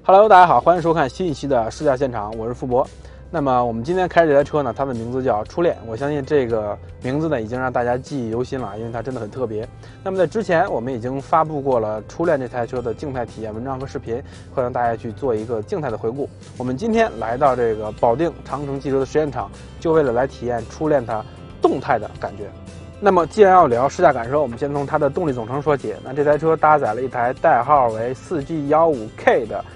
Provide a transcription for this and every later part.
Hello， 大家好，欢迎收看新一期的试驾现场，我是富博。那么我们今天开这台车呢，它的名字叫初恋。我相信这个名字呢，已经让大家记忆犹新了，因为它真的很特别。那么在之前，我们已经发布过了初恋这台车的静态体验文章和视频，会让大家去做一个静态的回顾。我们今天来到这个保定长城汽车的实验场，就为了来体验初恋它动态的感觉。那么既然要聊试驾感受，我们先从它的动力总成说起。那这台车搭载了一台代号为 4G15K 的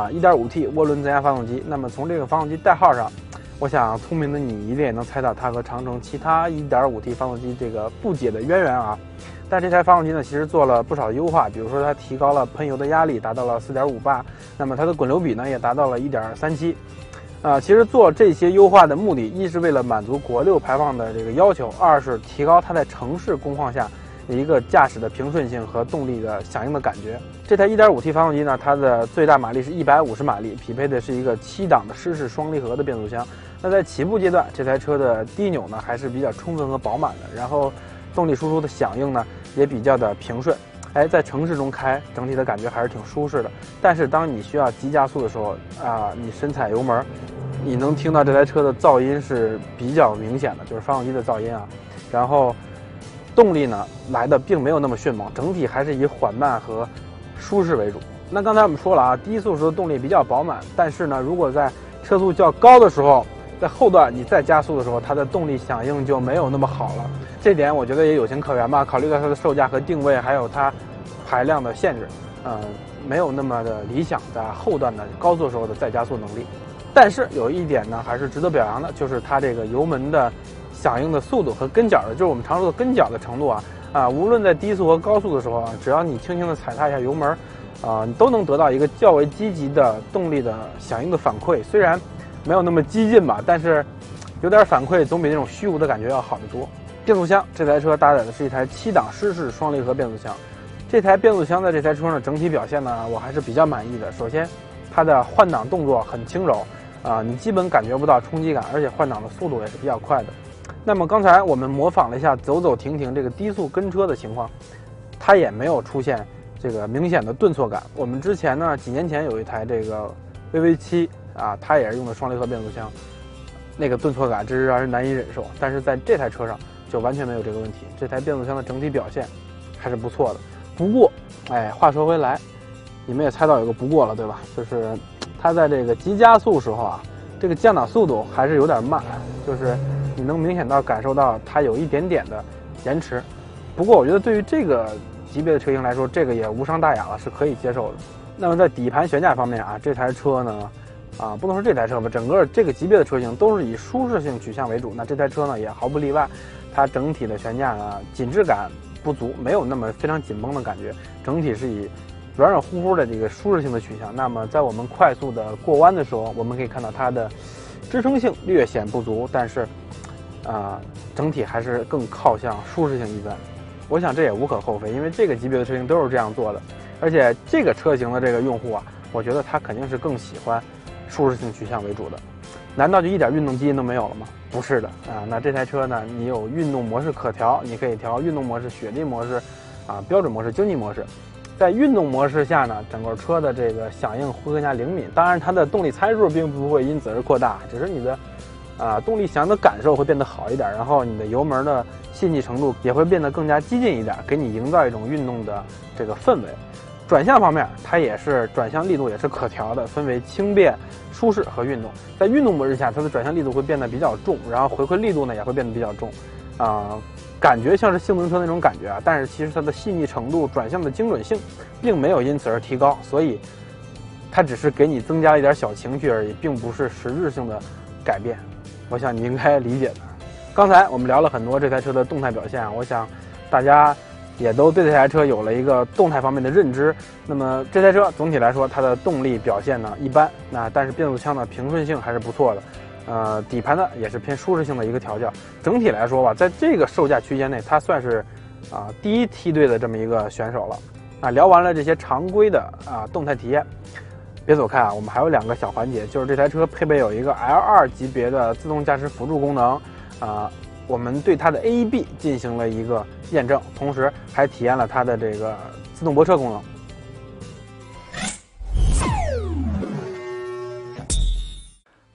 1.5T 涡轮增压发动机。那么从这个发动机代号上，我想聪明的你一定也能猜到它和长城其他 1.5T 发动机这个不解的渊源啊。但这台发动机呢，其实做了不少优化，比如说它提高了喷油的压力，达到了 4.58， 那么它的滚流比呢也达到了 1.37。其实做这些优化的目的，一是为了满足国六排放的这个要求，二是提高它在城市工况下一个驾驶的平顺性和动力的响应的感觉。这台 1.5T 发动机呢，它的最大马力是150马力，匹配的是一个7档的湿式双离合的变速箱。那在起步阶段，这台车的低扭呢还是比较充分和饱满的，然后动力输出的响应呢也比较的平顺。在城市中开，整体的感觉还是挺舒适的。但是当你需要急加速的时候你深踩油门，你能听到这台车的噪音是比较明显的，就是发动机的噪音啊。然后动力呢来的并没有那么迅猛，整体还是以缓慢和舒适为主。那刚才我们说了低速时的动力比较饱满，但是呢，如果在车速较高的时候，在后段你再加速的时候，它的动力响应就没有那么好了。这点我觉得也有情可原吧，考虑到它的售价和定位，还有它排量的限制，没有那么的理想在后段的高速时候的再加速能力。但是有一点呢，还是值得表扬的，就是它这个油门的响应的速度和跟脚的，就是我们常说的跟脚的程度无论在低速和高速的时候只要你轻轻的踩踏一下油门，你都能得到一个较为积极的动力的响应的反馈。虽然没有那么激进吧，但是有点反馈总比那种虚无的感觉要好得多。变速箱，这台车搭载的是一台7档湿式双离合变速箱。这台变速箱的这台车呢，整体表现呢，我还是比较满意的。首先，它的换挡动作很轻柔，你基本感觉不到冲击感，而且换挡的速度也是比较快的。那么刚才我们模仿了一下走走停停这个低速跟车的情况，它也没有出现这个明显的顿挫感。我们之前呢，几年前有一台这个 VV7它也是用的双离合变速箱，那个顿挫感真是让人难以忍受。但是在这台车上就完全没有这个问题，这台变速箱的整体表现还是不错的。不过，话说回来，你们也猜到有个不过了，对吧？就是它在这个急加速时候这个降档速度还是有点慢，就是你能明显到感受到它有一点点的延迟。不过我觉得对于这个级别的车型来说，这个也无伤大雅了，是可以接受的。那么在底盘悬架方面这台车呢不能说这台车吧，整个这个级别的车型都是以舒适性取向为主。那这台车呢也毫不例外，它整体的悬架呢紧致感不足，没有那么非常紧绷的感觉，整体是以软软乎乎的这个舒适性的取向。那么在我们快速的过弯的时候，我们可以看到它的支撑性略显不足，但是整体还是更靠向舒适性一端。我想这也无可厚非，因为这个级别的车型都是这样做的。而且这个车型的这个用户我觉得他肯定是更喜欢舒适性取向为主的。难道就一点运动基因都没有了吗？不是的那这台车呢，你有运动模式可调，你可以调运动模式、雪地模式标准模式、经济模式。在运动模式下呢，整个车的这个响应会更加灵敏。当然它的动力参数并不会因此而扩大，只是你的动力响应的感受会变得好一点，然后你的油门的细腻程度也会变得更加激进一点，给你营造一种运动的这个氛围。转向方面，它也是转向力度也是可调的，分为轻便、舒适和运动。在运动模式下，它的转向力度会变得比较重，然后回馈力度呢也会变得比较重，感觉像是性能车那种感觉但是其实它的细腻程度、转向的精准性并没有因此而提高，所以它只是给你增加了一点小情绪而已，并不是实质性的改变。我想你应该理解的。刚才我们聊了很多这台车的动态表现我想大家也都对这台车有了一个动态方面的认知。那么这台车总体来说，它的动力表现呢一般，但是变速箱的平顺性还是不错的。底盘呢也是偏舒适性的一个调教。整体来说吧，在这个售价区间内，它算是第一梯队的这么一个选手了。聊完了这些常规的动态体验，别走开我们还有2个小环节，就是这台车配备有一个 L2 级别的自动驾驶辅助功能我们对它的 AEB 进行了一个验证，同时还体验了它的这个自动泊车功能。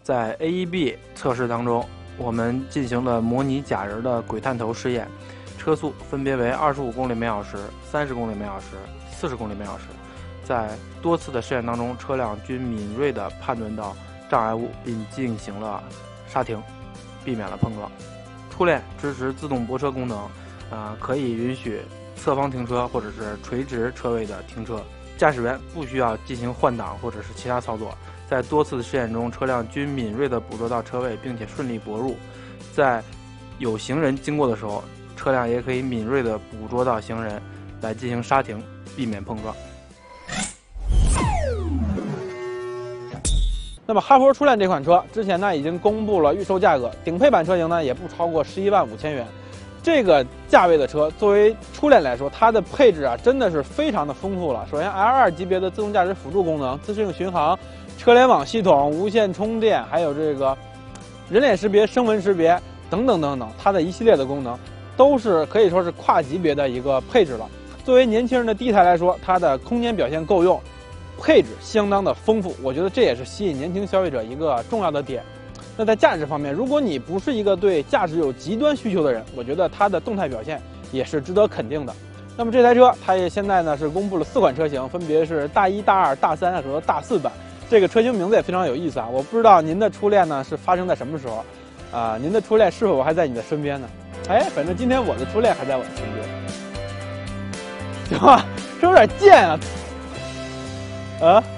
在 AEB 测试当中，我们进行了模拟假人的轨探头试验，车速分别为25公里每小时、30公里每小时、40公里每小时。在多次的试验当中，车辆均敏锐地判断到障碍物，并进行了刹停，避免了碰撞。初恋支持自动泊车功能，可以允许侧方停车或者是垂直车位的停车，驾驶员不需要进行换挡或者是其他操作。在多次的试验中，车辆均敏锐地捕捉到车位，并且顺利泊入。在有行人经过的时候，车辆也可以敏锐地捕捉到行人，来进行刹停，避免碰撞。那么哈佛初恋这款车之前呢已经公布了预售价格，顶配版车型呢也不超过11万5千元。这个价位的车作为初恋来说，它的配置真的是非常的丰富了。首先 L2 级别的自动驾驶辅助功能、自适应巡航、车联网系统、无线充电，还有这个人脸识别、声纹识别等等等等，它的一系列的功能都是可以说是跨级别的一个配置了。作为年轻人的第一台来说，它的空间表现够用，配置相当的丰富，我觉得这也是吸引年轻消费者一个重要的点。那在驾驶方面，如果你不是一个对驾驶有极端需求的人，我觉得它的动态表现也是值得肯定的。那么这台车它也现在呢是公布了4款车型，分别是大1、大2、大3和大4版。这个车型名字也非常有意思啊！我不知道您的初恋呢是发生在什么时候，您的初恋是否还在你的身边呢？哎，反正今天我的初恋还在我的身边。行吧，是有点贱啊！